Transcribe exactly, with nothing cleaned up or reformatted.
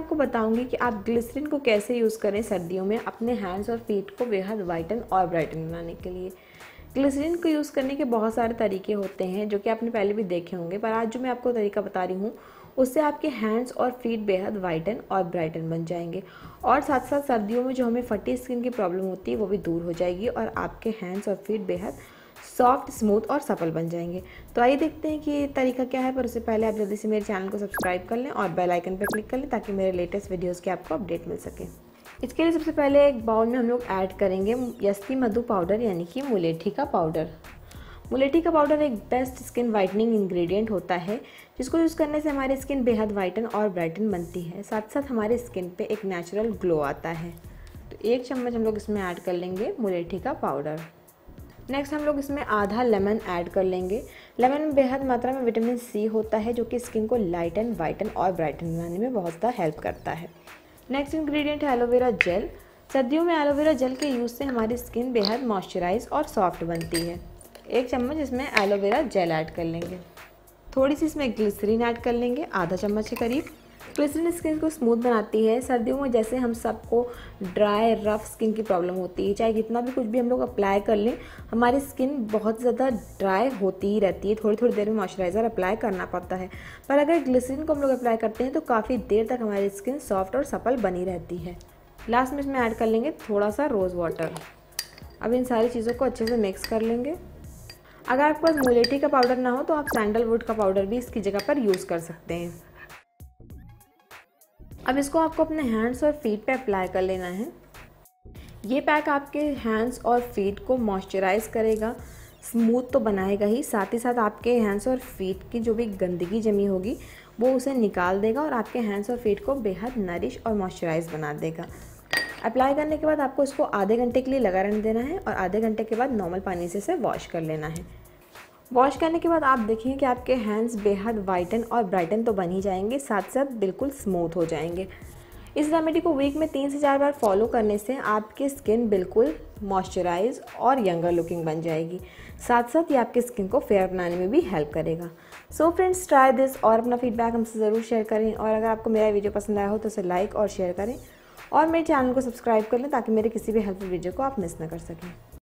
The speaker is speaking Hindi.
आपको बताऊंगी कि आप ग्लिसरीन को कैसे यूज़ करें सर्दियों में अपने हैंड्स और फीट को बेहद वाइटन और ब्राइटन बनाने के लिए। ग्लिसरीन को यूज़ करने के बहुत सारे तरीके होते हैं जो कि आपने पहले भी देखे होंगे, पर आज जो मैं आपको तरीका बता रही हूँ उससे आपके हैंड्स और फीट बेहद वाइटन और ब्राइटन बन जाएंगे और साथ साथ सर्दियों में जो हमें फटी स्किन की प्रॉब्लम होती है वो भी दूर हो जाएगी और आपके हैंड्स और फीट बेहद सॉफ्ट, स्मूथ और सफल बन जाएंगे। तो आइए देखते हैं कि ये तरीका क्या है, पर उससे पहले आप जल्दी से मेरे चैनल को सब्सक्राइब कर लें और बेल आइकन पर क्लिक कर लें ताकि मेरे लेटेस्ट वीडियोज़ की आपको अपडेट मिल सके। इसके लिए सबसे पहले एक बाउल में हम लोग ऐड करेंगे यस्ती मधु पाउडर यानी कि मुलेठी का पाउडर। मुलेठी का पाउडर एक बेस्ट स्किन वाइटनिंग इंग्रेडिएंट होता है जिसको यूज़ करने से हमारी स्किन बेहद वाइटन और ब्राइटन बनती है, साथ साथ हमारे स्किन पे एक नेचुरल ग्लो आता है। तो एक चम्मच हम लोग इसमें ऐड कर लेंगे मुलेठी का पाउडर। नेक्स्ट हम लोग इसमें आधा लेमन ऐड कर लेंगे। लेमन में बेहद मात्रा में विटामिन सी होता है जो कि स्किन को लाइटन, वाइटन और ब्राइटन बनाने में बहुत ज़्यादा हेल्प करता है। नेक्स्ट इंग्रेडिएंट है एलोवेरा जेल। सर्दियों में एलोवेरा जेल के यूज़ से हमारी स्किन बेहद मॉइस्चराइज और सॉफ्ट बनती है। एक चम्मच इसमें एलोवेरा जेल ऐड कर लेंगे। थोड़ी सी इसमें ग्लिसरीन ऐड कर लेंगे, आधा चम्मच के करीब। ग्लिसरीन स्किन को स्मूथ बनाती है। सर्दियों में जैसे हम सबको ड्राई रफ स्किन की प्रॉब्लम होती है, चाहे कितना भी कुछ भी हम लोग अप्लाई कर लें हमारी स्किन बहुत ज़्यादा ड्राई होती ही रहती है, थोड़ी थोड़ी देर में मॉइस्चराइज़र अप्लाई करना पड़ता है। पर अगर ग्लिसरीन को हम लोग अप्लाई करते हैं तो काफ़ी देर तक हमारी स्किन सॉफ्ट और सफल बनी रहती है। लास्ट में इसमें ऐड कर लेंगे थोड़ा सा रोज़ वाटर। अब इन सारी चीज़ों को अच्छे से मिक्स कर लेंगे। अगर आपके पास मुलेठी का पाउडर ना हो तो आप सैंडलवुड का पाउडर भी इसकी जगह पर यूज़ कर सकते हैं। अब इसको आपको अपने हैंड्स और फीट पे अप्लाई कर लेना है। ये पैक आपके हैंड्स और फीट को मॉइस्चराइज करेगा, स्मूथ तो बनाएगा ही, साथ ही साथ आपके हैंड्स और फीट की जो भी गंदगी जमी होगी वो उसे निकाल देगा और आपके हैंड्स और फीट को बेहद नरिश और मॉइस्चराइज बना देगा। अप्लाई करने के बाद आपको इसको आधे घंटे के लिए लगा रहने देना है और आधे घंटे के बाद नॉर्मल पानी से इसे वॉश कर लेना है। वॉश करने के बाद आप देखेंगे कि आपके हैंड्स बेहद वाइटन और ब्राइटन तो बन ही जाएंगे, साथ साथ बिल्कुल स्मूथ हो जाएंगे। इस रेमेडी को वीक में तीन से चार बार फॉलो करने से आपकी स्किन बिल्कुल मॉइस्चराइज और यंगर लुकिंग बन जाएगी, साथ साथ ये आपकी स्किन को फेयर बनाने में भी हेल्प करेगा। सो फ्रेंड्स, ट्राई दिस और अपना फीडबैक हमसे ज़रूर शेयर करें और अगर आपको मेरा वीडियो पसंद आया हो तो उसे लाइक और शेयर करें और मेरे चैनल को सब्सक्राइब कर लें ताकि मेरे किसी भी हेल्पफुल वीडियो को आप मिस ना कर सकें।